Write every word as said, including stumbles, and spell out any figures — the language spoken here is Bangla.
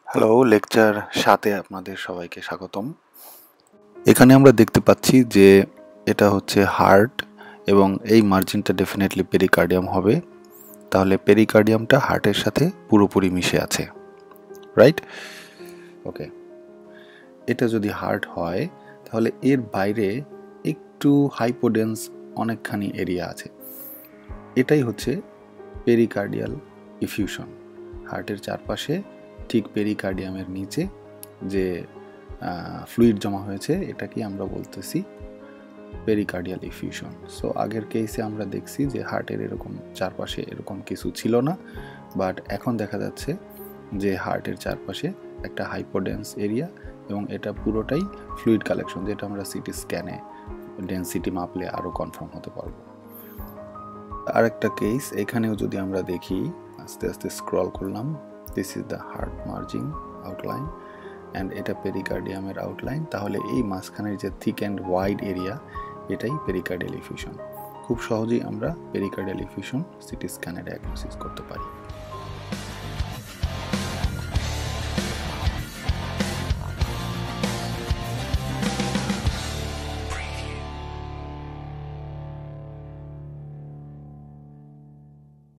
হ্যালো, লেকচার সাতে আপনাদের সবাইকে স্বাগতম। এখানে আমরা দেখতে পাচ্ছি যে এটা হচ্ছে হার্ট এবং এই মার্জিনটা ডেফিনেটলি পেরিকার্ডিয়াম হবে। তাহলে পেরিকার্ডিয়ামটা হার্টের সাথে পুরোপুরি মিশে আছে, রাইট? ওকে, এটা যদি হার্ট হয় তাহলে এর বাইরে একটু হাইপোডেন্স অনেকখানি এরিয়া আছে। এটাই হচ্ছে পেরিকার্ডিয়াল ইফিউশন। হার্টের চারপাশে ঠিক পেরিকার্ডিয়ামের নিচে যে ফ্লুইড জমা হয়েছে এটাকে আমরা বলতেছি পেরিকার্ডিয়াল ইফিউশন। সো আগের কেসে আমরা দেখছি যে হার্টের এরকম চারপাশে এরকম কিছু ছিল না, বাট এখন দেখা যাচ্ছে যে হার্টের চারপাশে একটা হাইপোডেন্স এরিয়া এবং এটা পুরোটাই ফ্লুইড কালেকশন, যেটা আমরা সিটি স্ক্যানে ডেন্সিটি মাপলে আরও কনফার্ম হতে পারবো। আরেকটা কেস এখানেও যদি আমরা দেখি, আস্তে আস্তে স্ক্রল করলাম, this is the heart margin outline and এটা পেরিকার্ডিয়ামের আউটলাইন। তাহলে এই মাঝখানের যে থিক অ্যান্ড ওয়াইড এরিয়া এটাই পেরিকার্ডিয়াল ইফিউশন। খুব সহজেই আমরা পেরিকার্ডিয়াল ইফিউশন সিটি স্ক্যানে ডায়াগনোসিস করতে পারি।